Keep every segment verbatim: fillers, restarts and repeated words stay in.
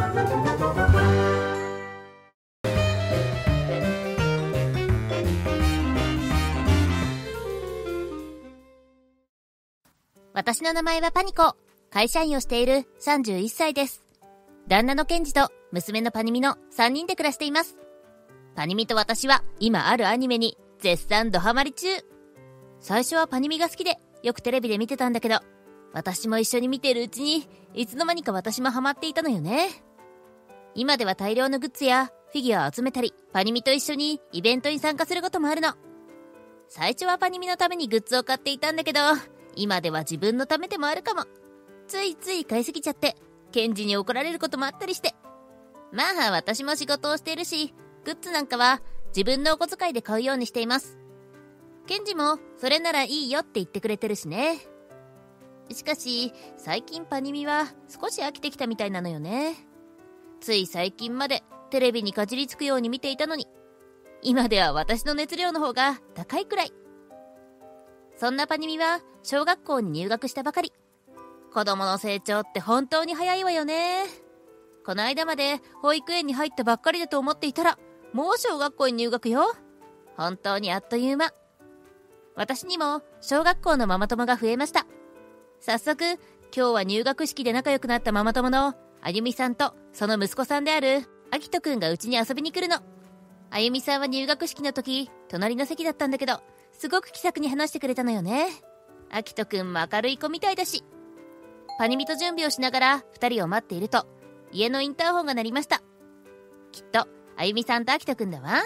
私の名前はパニコ。会社員をしているさんじゅういっさいです。旦那のケンジと娘のパニミのさんにんで暮らしています。パニミと私は今あるアニメに絶賛ドハマり中。最初はパニミが好きでよくテレビで見てたんだけど、私も一緒に見ているうちにいつの間にか私もハマっていたのよね。今では大量のグッズやフィギュアを集めたり、パニミと一緒にイベントに参加することもあるの。最初はパニミのためにグッズを買っていたんだけど、今では自分のためでもあるかも。ついつい買いすぎちゃってケンジに怒られることもあったりして。まあ私も仕事をしているし、グッズなんかは自分のお小遣いで買うようにしています。ケンジもそれならいいよって言ってくれてるしね。しかし最近パニミは少し飽きてきたみたいなのよね。つい最近までテレビにかじりつくように見ていたのに、今では私の熱量の方が高いくらい。そんなパニミは小学校に入学したばかり。子供の成長って本当に早いわよね。この間まで保育園に入ったばっかりだと思っていたら、もう小学校に入学よ。本当にあっという間。私にも小学校のママ友が増えました。早速今日は入学式で仲良くなったママ友のあゆみさんとその息子さんであるあきとくんがうちに遊びに来るの。あゆみさんは入学式の時隣の席だったんだけど、すごく気さくに話してくれたのよね。あきとくんも明るい子みたいだし。パニミと準備をしながらふたりを待っていると、家のインターホンが鳴りました。きっとあゆみさんとあきとくんだわ。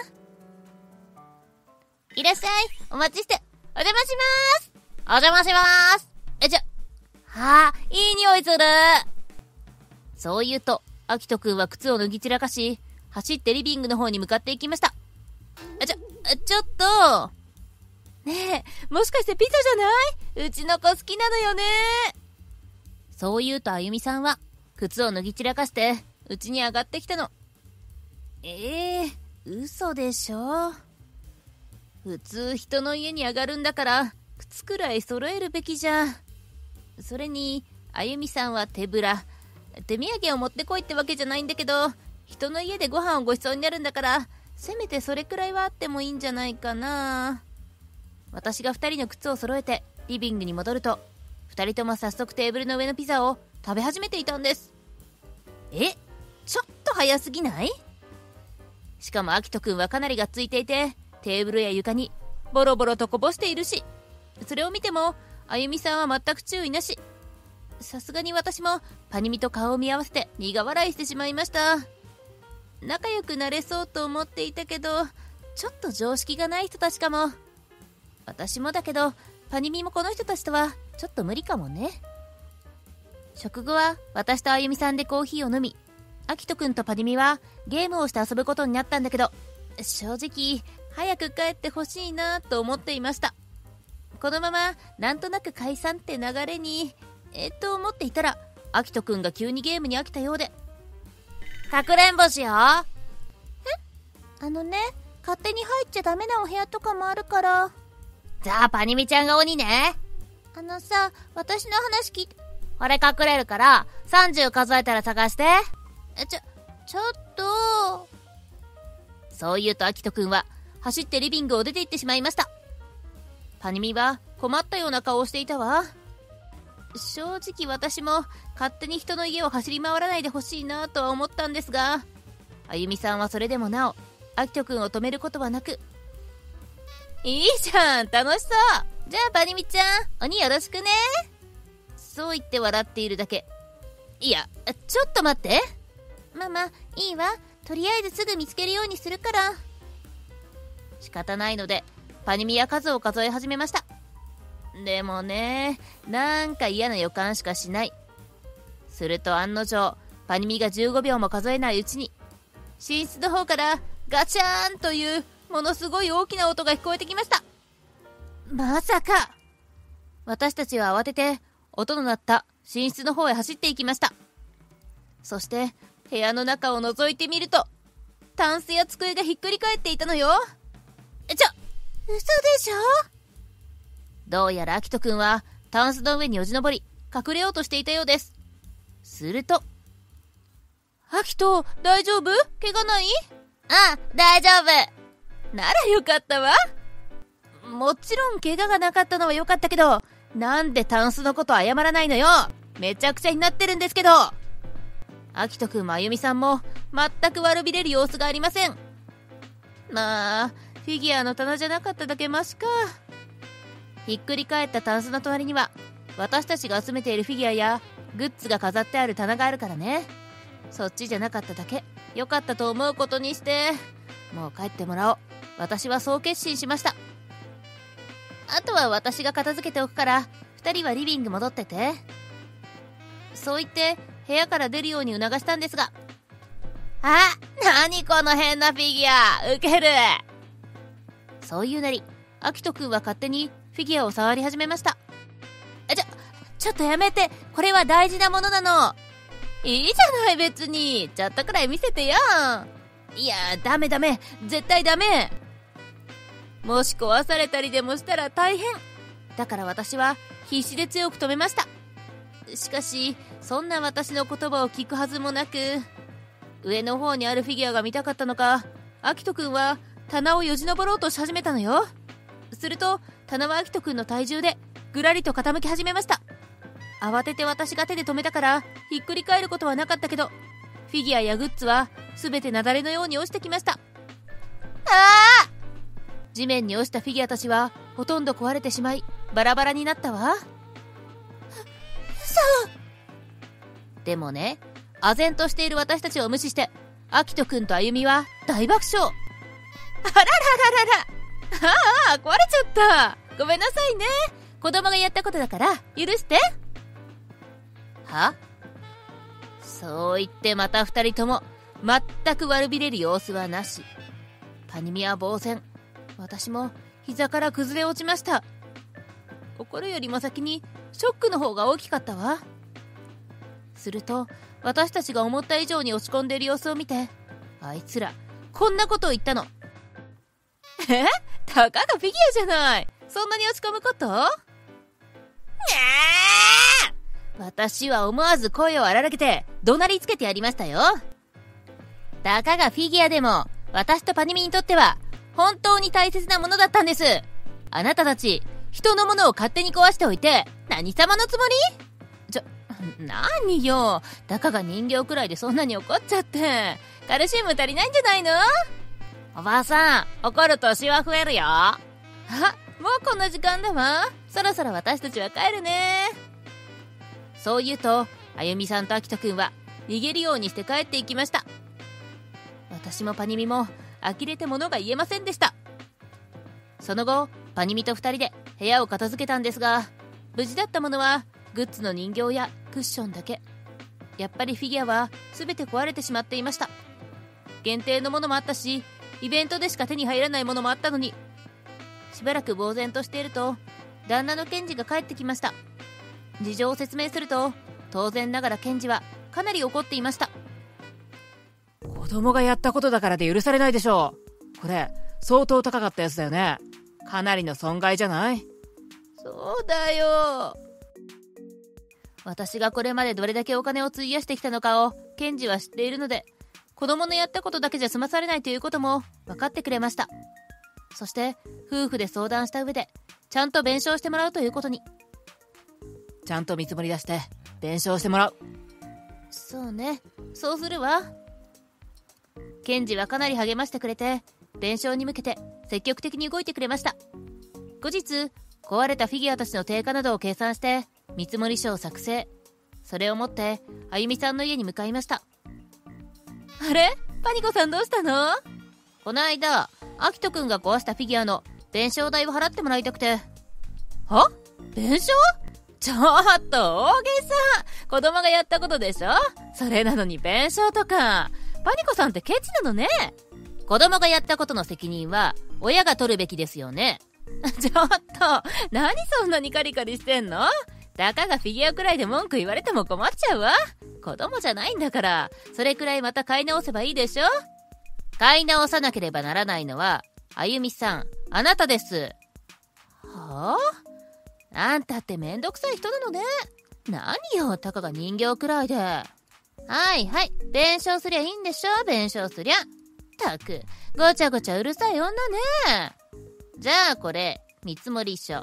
いらっしゃい、お待ちして。お邪魔しまーす。お邪魔しまーす。えちょはあ、いい匂いする。そう言うとあきとくんは靴を脱ぎ散らかし、走ってリビングの方に向かっていきました。あちょちょっとねえ、もしかしてピザじゃない？うちの子好きなのよね。そう言うとあゆみさんは靴を脱ぎ散らかしてうちに上がってきたの。ええー、嘘でしょ。普通人の家に上がるんだから靴くらい揃えるべきじゃ。それにあゆみさんは手ぶら。手土産を持ってこいってわけじゃないんだけど、人の家でご飯をごちそうになるんだから、せめてそれくらいはあってもいいんじゃないかな。私がふたりの靴を揃えてリビングに戻ると、ふたりとも早速テーブルの上のピザを食べ始めていたんです。え、ちょっと早すぎない？しかもあきとくんはかなりがっついていて、テーブルや床にボロボロとこぼしているし、それを見てもあゆみさんは全く注意なし。さすがに私もパニミと顔を見合わせて苦笑いしてしまいました。仲良くなれそうと思っていたけど、ちょっと常識がない人たちかも。私もだけどパニミもこの人たちとはちょっと無理かもね。食後は私とあゆみさんでコーヒーを飲み、あきとくんとパニミはゲームをして遊ぶことになったんだけど、正直早く帰ってほしいなと思っていました。このままなんとなく解散って流れにえっと思っていたら、あきとくんが急にゲームに飽きたようで、かくれんぼしよう。え、あのね、勝手に入っちゃダメなお部屋とかもあるから。じゃあパニミちゃんが鬼ね。あのさ、私の話聞いて。これ隠れるからさんじゅう数えたら探して。え、ちょちょっと。そう言うとあきとくんは走ってリビングを出て行ってしまいました。パニミは困ったような顔をしていたわ。正直私も勝手に人の家を走り回らないでほしいなとは思ったんですが、あゆみさんはそれでもなおあきとくんを止めることはなく、いいじゃん、楽しそう。じゃあパニミちゃん、鬼よろしくね。そう言って笑っているだけ。いや、ちょっと待って。ママ、いいわ。とりあえずすぐ見つけるようにするから。仕方ないのでパニミは数を数え始めました。でもね、なんか嫌な予感しかしない。すると案の定、パニミがじゅうごびょうも数えないうちに、寝室の方からガチャーンというものすごい大きな音が聞こえてきました。まさか。私たちは慌てて音の鳴った寝室の方へ走っていきました。そして部屋の中を覗いてみると、タンスや机がひっくり返っていたのよ。ちょ、嘘でしょ。どうやらあきとくんはタンスの上によじ登り隠れようとしていたようです。すると、あアキト、大丈夫？怪我ない？ああ、大丈夫。ならよかったわ。もちろん怪我がなかったのはよかったけど、なんでタンスのこと謝らないのよ。めちゃくちゃになってるんですけど。アキトくんもあゆみさんも全く悪びれる様子がありません。まあ、フィギュアの棚じゃなかっただけマシか。ひっくり返ったタンスの隣には私たちが集めているフィギュアやグッズが飾ってある棚があるからね。そっちじゃなかっただけ良かったと思うことにして、もう帰ってもらおう。私はそう決心しました。あとは私が片付けておくからふたりはリビング戻ってて。そう言って部屋から出るように促したんですが、あ、なにこの変なフィギュア、ウケる。そういうなり、アキトくんは勝手にフィギュアを触り始めました。ちょ、ちょっとやめて。これは大事なものなの。いいじゃない別に。ちょっとくらい見せてよ。いや、ダメダメ。絶対ダメ。もし壊されたりでもしたら大変。だから私は必死で強く止めました。しかし、そんな私の言葉を聞くはずもなく、上の方にあるフィギュアが見たかったのか、アキトくんは棚をよじ登ろうとし始めたのよ。すると棚はアキトくんの体重でぐらりと傾き始めました。慌てて私が手で止めたからひっくり返ることはなかったけど、フィギュアやグッズはすべて雪崩のように落ちてきました。ああ！地面に落ちたフィギュアたちはほとんど壊れてしまいバラバラになったわ。そう。でもね、唖然としている私たちを無視してアキトくんとあゆみは大爆笑。あららららら、ああ、壊れちゃった。ごめんなさいね。子供がやったことだから許して。は？そう言ってまた二人とも全く悪びれる様子はなし。パニミは呆然。私も膝から崩れ落ちました。怒るよりも先にショックの方が大きかったわ。すると私たちが思った以上に落ち込んでいる様子を見て、あいつらこんなことを言ったの。え？たかがフィギュアじゃない。そんなに落ち込むこと？私は思わず声を荒らげて怒鳴りつけてやりましたよ。たかがフィギュアでも私とパニミにとっては本当に大切なものだったんです。あなたたち人のものを勝手に壊しておいて何様のつもり？ちょ、何よ。たかが人形くらいでそんなに怒っちゃって。カルシウム足りないんじゃないの？おばあさん、怒るとシワ増えるよ。あ、もうこんな時間だわ。そろそろ私たちは帰るね。そう言うと、あゆみさんとあきとくんは逃げるようにして帰っていきました。私もパニミも呆れて物が言えませんでした。その後、パニミと二人で部屋を片付けたんですが、無事だったものはグッズの人形やクッションだけ。やっぱりフィギュアは全て壊れてしまっていました。限定のものもあったし、イベントでしか手に入らないものもあったのに。しばらく呆然としていると、旦那のケンジが帰ってきました。事情を説明すると、当然ながらケンジはかなり怒っていました。 子供がやったことだからで許されないでしょう。これ相当高かったやつだよね。かなりの損害じゃない？ そうだよ。私がこれまでどれだけお金を費やしてきたのかをケンジは知っているので、子供のやったことだけじゃ済まされないということも分かってくれました。そして夫婦で相談した上でちゃんと弁償してもらうということに。 ちゃんと見積もり出して弁償してもらう。 そうね、そうするわ。ケンジはかなり励ましてくれて、弁償に向けて積極的に動いてくれました。後日、壊れたフィギュアたちの定価などを計算して見積書を作成。それを持ってあゆみさんの家に向かいました。あれ？パニコさんどうしたの？この間、アキトくんが壊したフィギュアの弁償代を払ってもらいたくて。は？弁償？ちょっと大げさ。子供がやったことでしょ？それなのに弁償とか。パニコさんってケチなのね。子供がやったことの責任は親が取るべきですよね。ちょっと、何そんなにカリカリしてんの？たかがフィギュアくらいで文句言われても困っちゃうわ。子供じゃないんだから、それくらいまた買い直せばいいでしょ？買い直さなければならないのは、あゆみさん、あなたです。はぁ？あんたってめんどくさい人なのね。何よ、たかが人形くらいで。 はいはい、弁償すりゃいいんでしょ、弁償すりゃ。たく、ごちゃごちゃうるさい女ね。じゃあこれ、見積書。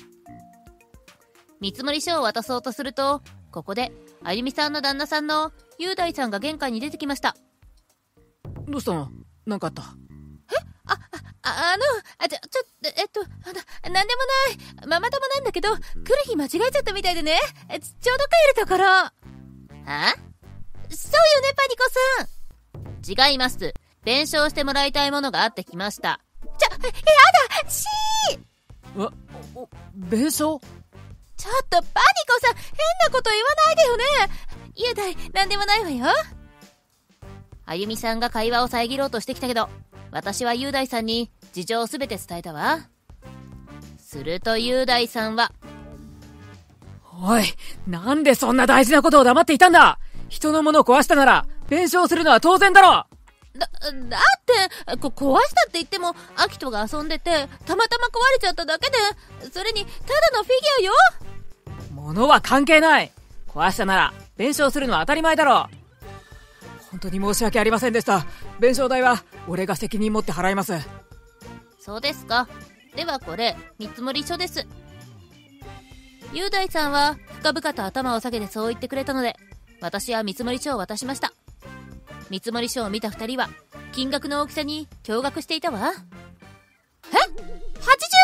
見積書を渡そうとすると、ここで、あゆみさんの旦那さんの雄大さんが玄関に出てきました。 どうしたの？なんかあった？ えあ、あ、あの、あ、ちょ、ちょ、えっと、あの、なんでもない。ママ友なんだけど、来る日間違えちゃったみたいでね。ちょうど帰るところ。は？そうよね、パニコさん。違います。弁償してもらいたいものがあってきました。ちょ、え、やだ、しー。 わ、お、弁償？ ちょっと、パニコさん、変なこと言わないでよね。雄大、なんでもないわよ。あゆみさんが会話を遮ろうとしてきたけど、私は雄大さんに事情をすべて伝えたわ。すると雄大さんは、 おい、なんでそんな大事なことを黙っていたんだ。人のものを壊したなら弁償するのは当然だろ。 だ、だってこ壊したって言ってもアキトが遊んでてたまたま壊れちゃっただけで、それにただのフィギュアよ。 物は関係ない。壊したなら弁償するのは当たり前だろ。本当に申し訳ありませんでした。弁償代は俺が責任持って払います。 そうですか。ではこれ見積書です。雄大さんは深々と頭を下げてそう言ってくれたので、私は見積書を渡しました。見積書を見た二人は金額の大きさに驚愕していたわ。え？ はちじゅう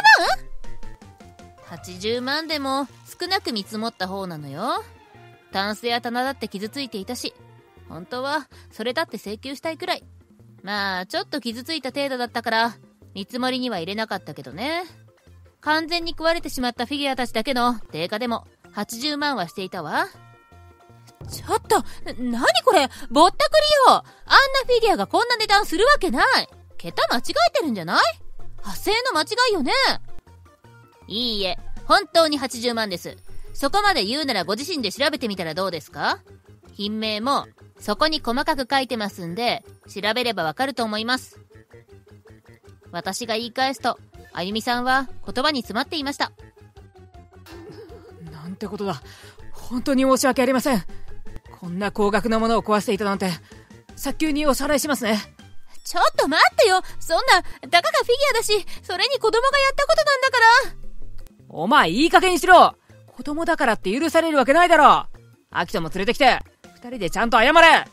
まん？ はちじゅうまんでも少なく見積もった方なのよ。タンスや棚だって傷ついていたし、本当はそれだって請求したいくらい。まあちょっと傷ついた程度だったから見積もりには入れなかったけどね。完全に壊れてしまったフィギュアたちだけの定価でもはちじゅうまんはしていたわ。ちょっと、なにこれ、ぼったくりよ。あんなフィギュアがこんな値段するわけない。桁間違えてるんじゃない？派生の間違いよね。いいえ、本当にはちじゅうまんです。そこまで言うならご自身で調べてみたらどうですか？品名もそこに細かく書いてますんで、調べればわかると思います。私が言い返すと、あゆみさんは言葉に詰まっていました。 なんてことだ。本当に申し訳ありません。こんな高額なものを壊していたなんて、早急にお支払いしますね。 ちょっと待ってよ。そんな、たかがフィギュアだし、それに子供がやったことなんだから。 お前いい加減にしろ。子供だからって許されるわけないだろ。アキトも連れてきて、二人でちゃんと謝れ。 う、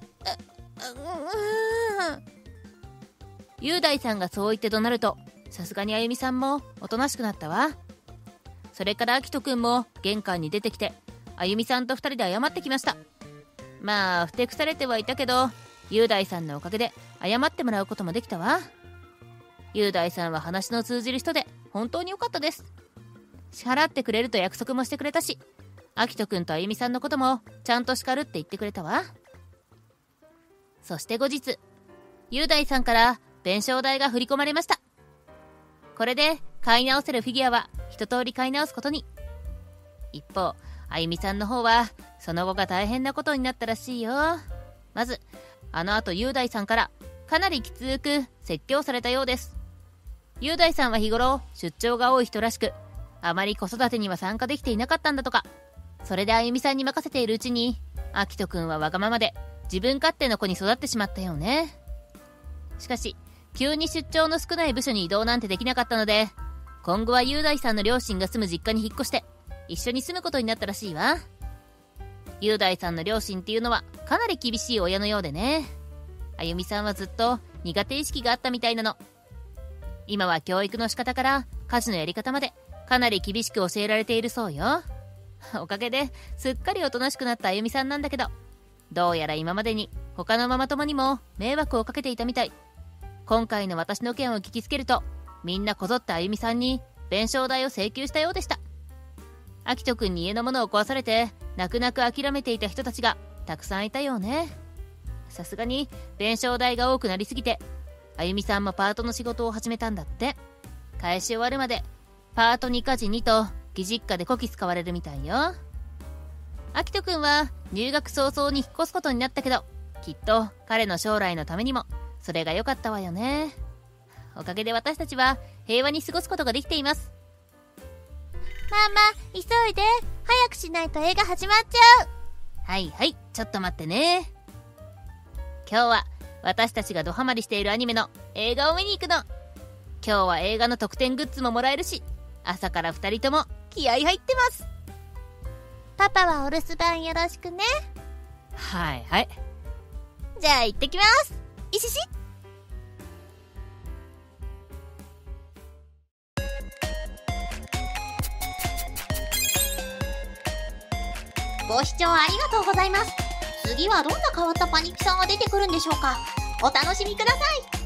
うーん。雄大さんがそう言って怒鳴ると、さすがにあゆみさんもおとなしくなったわ。それからアキトくんも玄関に出てきて、あゆみさんと二人で謝ってきました。まあふてくされてはいたけど、雄大さんのおかげで謝ってもらうこともできたわ。雄大さんは話の通じる人で本当に良かったです。支払ってくれると約束もしてくれたし、あきとくんとあゆみさんのこともちゃんと叱るって言ってくれたわ。そして後日、雄大さんから弁償代が振り込まれました。これで買い直せるフィギュアは一通り買い直すことに。一方、あゆみさんの方はその後が大変なことになったらしいよ。まずあの後雄大さんからかなりきつく説教されたようです。雄大さんは日頃出張が多い人らしく、あまり子育てには参加できていなかったんだとか。それであゆみさんに任せているうちに、あきとくんはわがままで自分勝手の子に育ってしまったよね。しかし急に出張の少ない部署に移動なんてできなかったので、今後は雄大さんの両親が住む実家に引っ越して一緒に住むことになったらしいわ。雄大さんの両親っていうのはかなり厳しい親のようでね。あゆみさんはずっと苦手意識があったみたいなの。今は教育の仕方から家事のやり方までかなり厳しく教えられているそうよ。おかげですっかりおとなしくなったあゆみさんなんだけど、どうやら今までに他のママ友にも迷惑をかけていたみたい。今回の私の件を聞きつけると、みんなこぞってあゆみさんに弁償代を請求したようでした。あきとくんに家のものを壊されて泣く泣く諦めていた人たちがたくさんいたようね。さすがに弁償代が多くなりすぎて、あゆみさんもパートの仕事を始めたんだって。返し終わるまでパートに家事にと義実家でこき使われるみたいよ。あきとくんは入学早々に引っ越すことになったけど、きっと彼の将来のためにもそれが良かったわよね。おかげで私たちは平和に過ごすことができています。 ママ、急いで。早くしないと映画始まっちゃう。 はいはい、ちょっと待ってね。今日は私たちがドハマりしているアニメの映画を見に行くの。今日は映画の特典グッズももらえるし、朝からふたりとも気合入ってます。 パパはお留守番よろしくね。 はいはい。 じゃあ行ってきます。いしし。 ご視聴ありがとうございます。次はどんな変わったパニキさんが出てくるんでしょうか。お楽しみください。